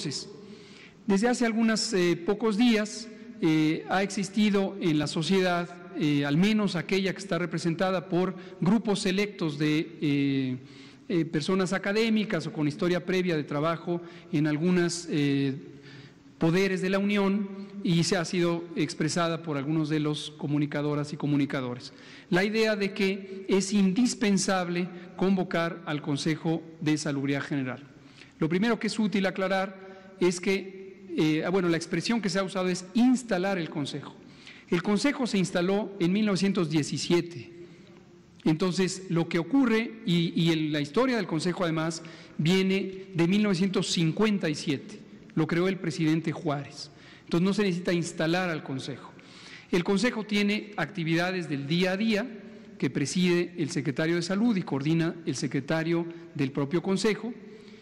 Entonces, desde hace algunos pocos días ha existido en la sociedad, al menos aquella que está representada por grupos selectos de personas académicas o con historia previa de trabajo en algunos poderes de la Unión, y se ha sido expresada por algunos de los comunicadoras y comunicadores. La idea de que es indispensable convocar al Consejo de Salubridad General. Lo primero que es útil aclarar es que, la expresión que se ha usado es instalar el Consejo. El Consejo se instaló en 1917. Entonces, lo que ocurre, y la historia del Consejo además, viene de 1957. Lo creó el presidente Juárez. Entonces, no se necesita instalar al Consejo. El Consejo tiene actividades del día a día que preside el secretario de Salud y coordina el secretario del propio Consejo,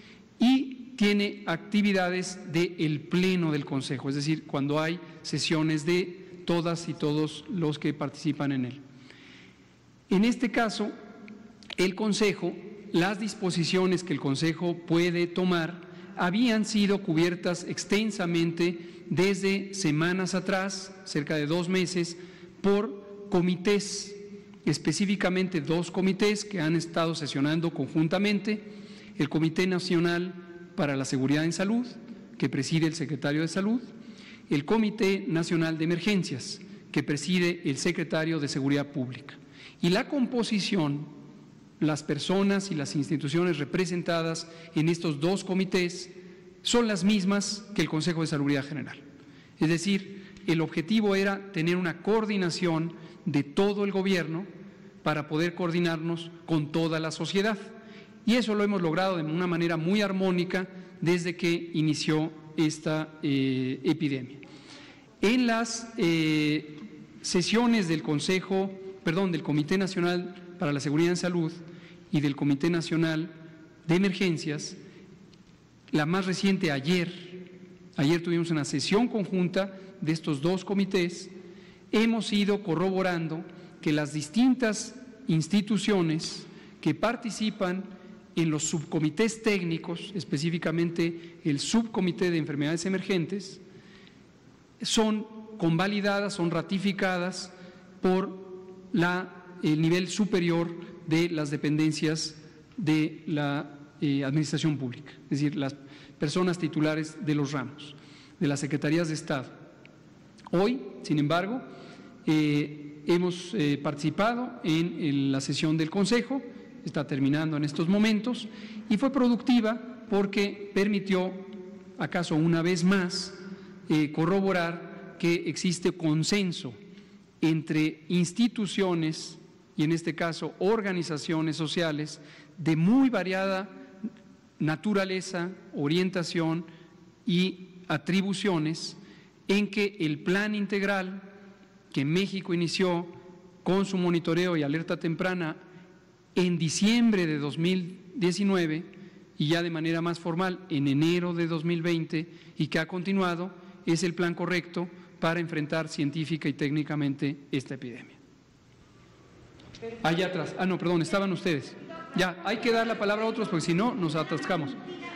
y tiene actividades del Pleno del Consejo, es decir, cuando hay sesiones de todas y todos los que participan en él. En este caso, el Consejo, las disposiciones que el Consejo puede tomar habían sido cubiertas extensamente desde semanas atrás, cerca de 2 meses, por comités, específicamente 2 comités que han estado sesionando conjuntamente: el Comité Nacional para la Seguridad en Salud, que preside el secretario de Salud; el Comité Nacional de Emergencias, que preside el secretario de Seguridad Pública. Y la composición, las personas y las instituciones representadas en estos 2 comités son las mismas que el Consejo de Salubridad General. Es decir, el objetivo era tener una coordinación de todo el gobierno para poder coordinarnos con toda la sociedad. Y eso lo hemos logrado de una manera muy armónica desde que inició esta epidemia. En las sesiones del del Comité Nacional para la Seguridad en Salud y del Comité Nacional de Emergencias, la más reciente ayer tuvimos una sesión conjunta de estos 2 comités, hemos ido corroborando que las distintas instituciones que participan en los subcomités técnicos, específicamente el Subcomité de Enfermedades Emergentes, son convalidadas, son ratificadas por el nivel superior de las dependencias de la Administración Pública, es decir, las personas titulares de los ramos, de las Secretarías de Estado. Hoy, sin embargo, hemos participado en la sesión del Consejo, está terminando en estos momentos, y fue productiva porque permitió, acaso una vez más, corroborar que existe consenso entre instituciones, y en este caso organizaciones sociales, de muy variada naturaleza, orientación y atribuciones, en que el plan integral que México inició con su monitoreo y alerta temprana en diciembre de 2019 y ya de manera más formal en enero de 2020, y que ha continuado, es el plan correcto para enfrentar científica y técnicamente esta epidemia. Allá atrás, estaban ustedes. Ya, hay que dar la palabra a otros porque si no nos atascamos.